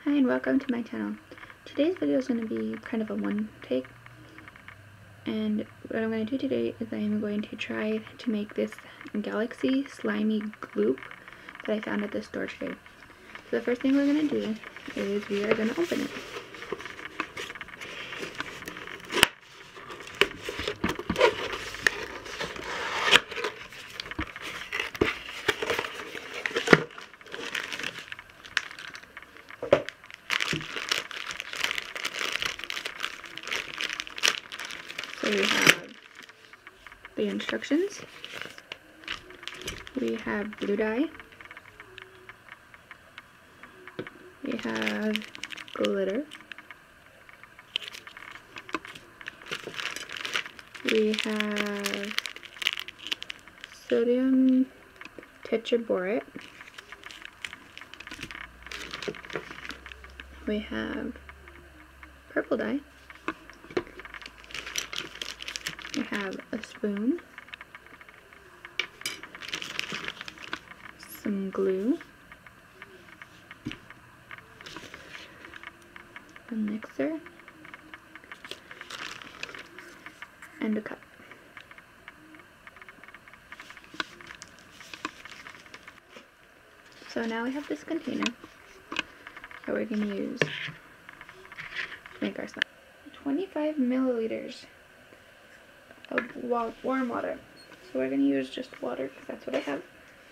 Hi and welcome to my channel. Today's video is going to be kind of a one take, and what I'm going to do today is I am going to try to make this Galaxy Slimy Gloop that I found at the store today. So the first thing we're going to do is we are going to open it. So we have the instructions, we have blue dye, we have glitter, we have sodium tetraborate, we have purple dye, we have a spoon, some glue, a mixer, and a cup. So now we have this container that we're going to use to make our slime. 25 milliliters of warm water. So we're going to use just water because that's what I have.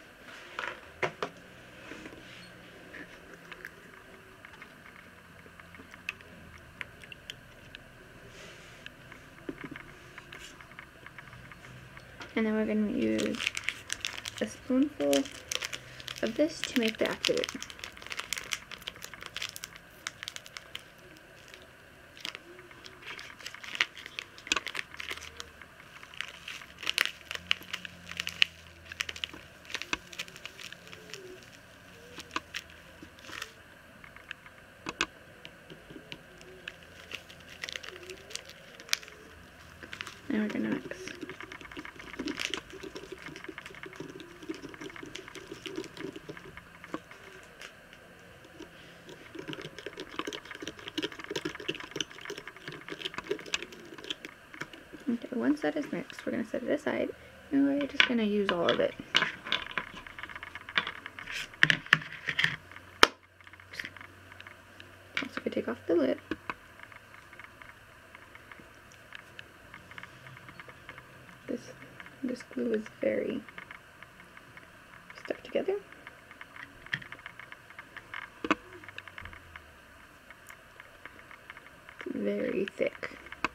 And then we're going to use a spoonful of this to make the activate. Now we're going to mix. Okay, once that is mixed, we're going to set it aside, and we're just going to use all of it. Also, we take off the lid. This glue is very stuck together. It's very thick.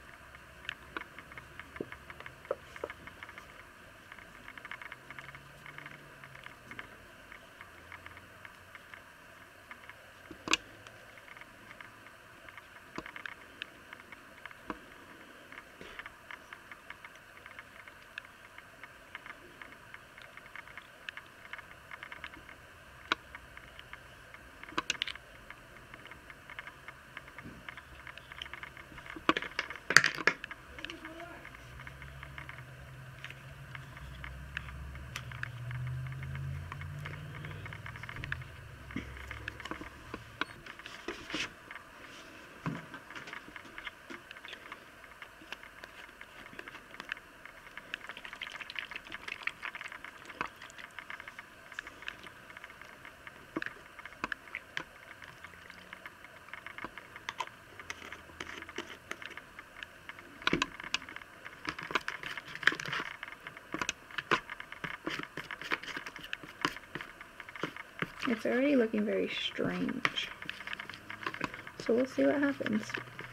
It's already looking very strange, so we'll see what happens.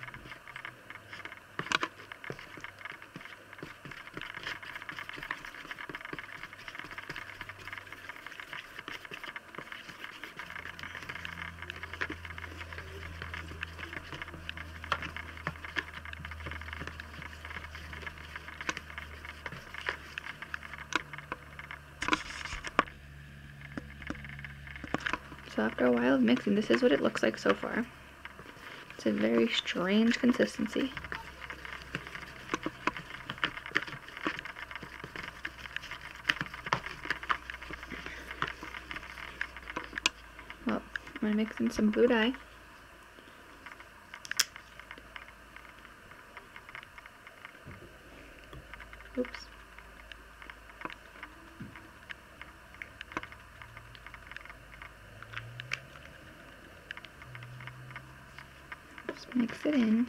So after a while of mixing, this is what it looks like so far. It's a very strange consistency. Well, I'm going to mix in some blue dye. Mix it in.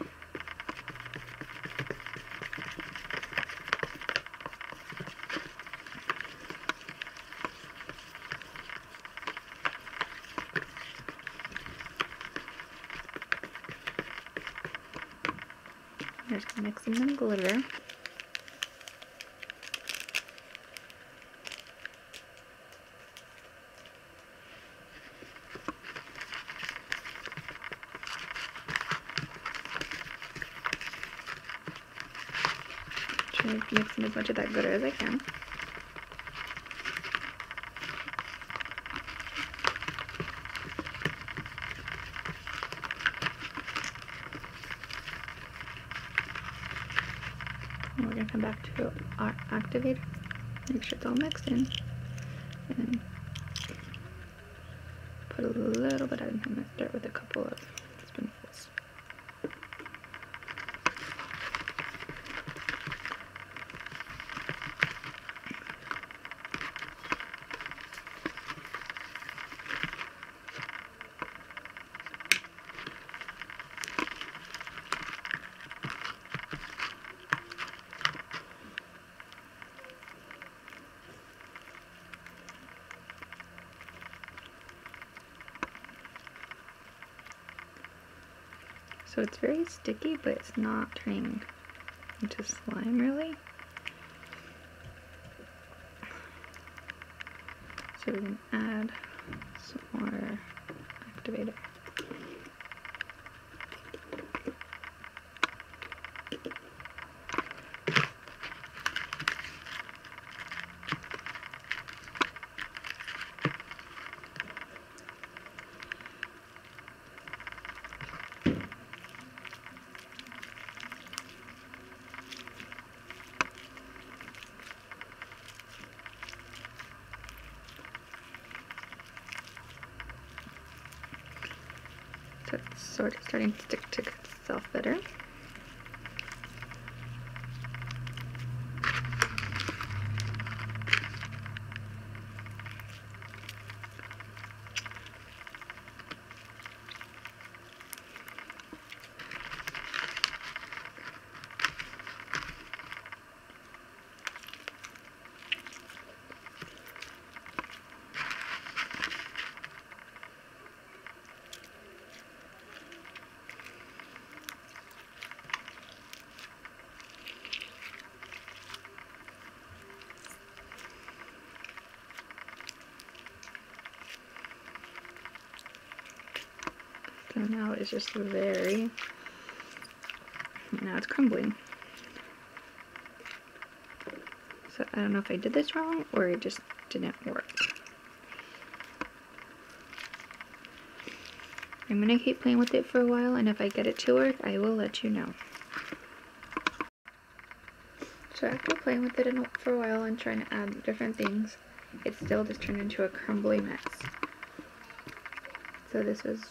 Just mixing the glitter. Try to mix in as much of that glitter as I can. And we're going to come back to our activator, make sure it's all mixed in, and put a little bit of, I'm going to start with a couple of spoonfuls. So it's very sticky, but it's not turning into slime really. So we're going to add some more activator. So it's sort of starting to stick to itself better. So now it's just very, now it's crumbling. So I don't know if I did this wrong or it just didn't work. I'm gonna keep playing with it for a while, and if I get it to work, I will let you know. So after playing with it for a while and trying to add different things, it still just turned into a crumbly mess. So this was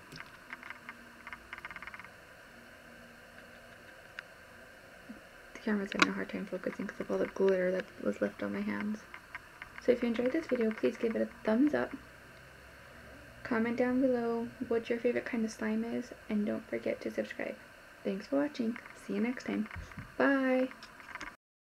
the camera's having a hard time focusing because of all the glitter that was left on my hands. So if you enjoyed this video, please give it a thumbs up. Comment down below what your favorite kind of slime is, and don't forget to subscribe. Thanks for watching. See you next time. Bye!